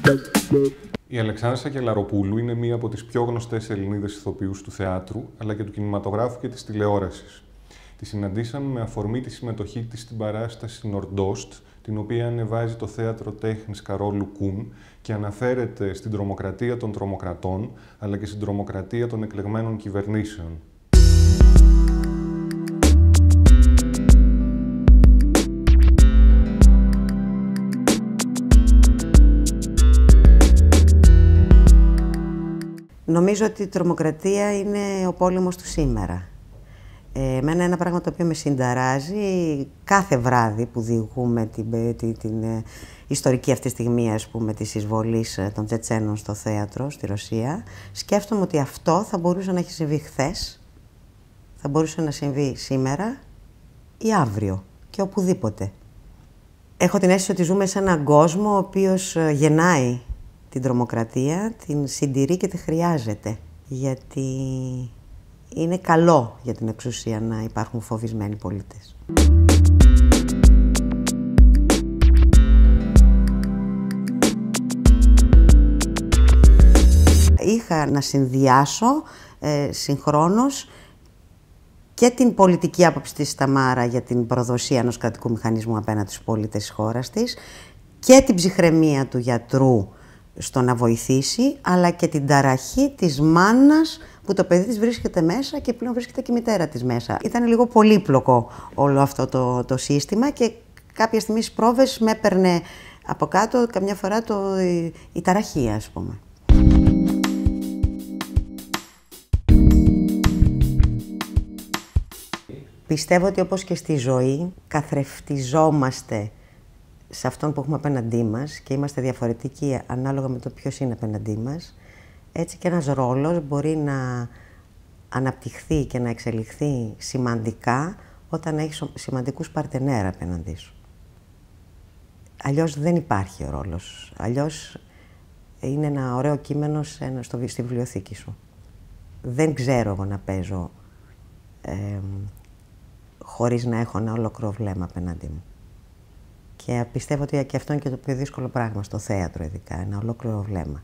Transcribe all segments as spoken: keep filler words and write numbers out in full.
Η Αλεξάνδρα Σακελαροπούλου είναι μία από τις πιο γνωστές Ελληνίδες ηθοποιούς του θεάτρου, αλλά και του κινηματογράφου και της τηλεόρασης. Τη συναντήσαμε με αφορμή τη συμμετοχή της στην παράσταση Νορντόστ, την οποία ανεβάζει το Θέατρο Τέχνης Καρόλου Κουν και αναφέρεται στην τρομοκρατία των τρομοκρατών, αλλά και στην τρομοκρατία των εκλεγμένων κυβερνήσεων. Νομίζω ότι η τρομοκρατία είναι ο πόλεμος του σήμερα. Ε, εμένα ένα πράγμα το οποίο με συνταράζει κάθε βράδυ που διηγούμε την, την, την ε, ιστορική αυτή στιγμή, ας πούμε, της εισβολής των Τσετσένων στο θέατρο, στη Ρωσία, σκέφτομαι ότι αυτό θα μπορούσε να έχει συμβεί χθες, θα μπορούσε να συμβεί σήμερα ή αύριο και οπουδήποτε. Έχω την αίσθηση ότι ζούμε σε έναν κόσμο ο οποίος γεννάει την τρομοκρατία, την συντηρεί και τη χρειάζεται, γιατί είναι καλό για την εξουσία να υπάρχουν φοβισμένοι πολίτες. Είχα να συνδυάσω ε, συγχρόνως και την πολιτική άποψη της Ταμάρα για την προδοσία ενός κρατικού μηχανισμού απέναντι στους πολίτες της χώρας της και την ψυχραιμία του γιατρού στο να βοηθήσει, αλλά και την ταραχή της μάνας που το παιδί της βρίσκεται μέσα και πλέον βρίσκεται και η μητέρα της μέσα. Ήταν λίγο πολύπλοκο όλο αυτό το, το σύστημα και κάποια στιγμή στις πρόβες με έπαιρνε από κάτω καμιά φορά το, η, η ταραχή, ας πούμε. Πιστεύω ότι όπως και στη ζωή καθρεφτιζόμαστε σε αυτόν που έχουμε απέναντί μας και είμαστε διαφορετικοί ανάλογα με το ποιος είναι απέναντί μας, έτσι και ένας ρόλος μπορεί να αναπτυχθεί και να εξελιχθεί σημαντικά όταν έχεις σημαντικούς παρτενέρ απέναντί σου. Αλλιώς δεν υπάρχει ο ρόλος. Αλλιώς είναι ένα ωραίο κείμενο στο, στη βιβλιοθήκη σου. Δεν ξέρω εγώ να παίζω ε, χωρίς να έχω ένα ολόκληρο βλέμμα απέναντί μου. Και πιστεύω ότι και αυτό είναι και το πιο δύσκολο πράγμα στο θέατρο, ειδικά, ένα ολόκληρο βλέμμα.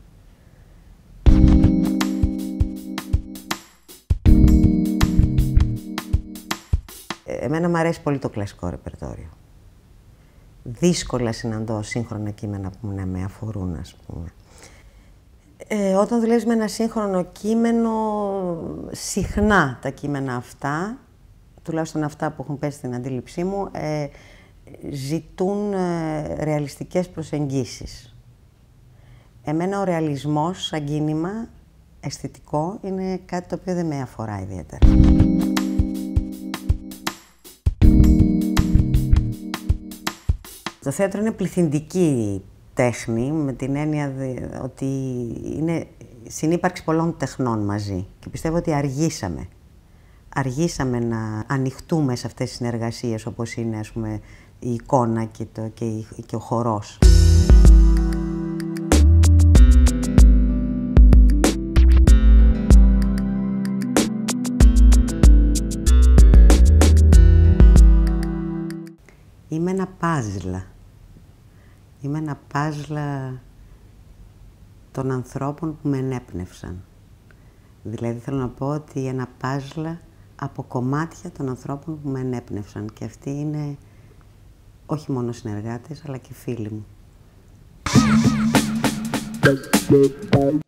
Εμένα μου αρέσει πολύ το κλασικό ρεπερτόριο. Δύσκολα συναντώ σύγχρονα κείμενα που να με αφορούν, ας πούμε. Ε, όταν δουλεύεις με ένα σύγχρονο κείμενο, συχνά τα κείμενα αυτά, τουλάχιστον αυτά που έχουν πέσει στην αντίληψή μου, ε, ζητούν ε, ρεαλιστικές προσεγγίσεις. Εμένα ο ρεαλισμός σαν κίνημα αισθητικό είναι κάτι το οποίο δεν με αφορά ιδιαίτερα. Το θέατρο είναι πληθυντική τέχνη, με την έννοια ότι είναι συνύπαρξη πολλών τεχνών μαζί. Και πιστεύω ότι αργήσαμε. Αργήσαμε να ανοιχτούμε σε αυτές τις συνεργασίες, όπως είναι, ας πούμε, η εικόνα και, το, και, η, και ο χορός. Είμαι ένα πάζλα. Είμαι ένα πάζλα των ανθρώπων που με ενέπνευσαν. Δηλαδή θέλω να πω ότι ένα πάζλα από κομμάτια των ανθρώπων που με ενέπνευσαν. Και αυτοί είναι όχι μόνο συνεργάτες, αλλά και φίλοι μου.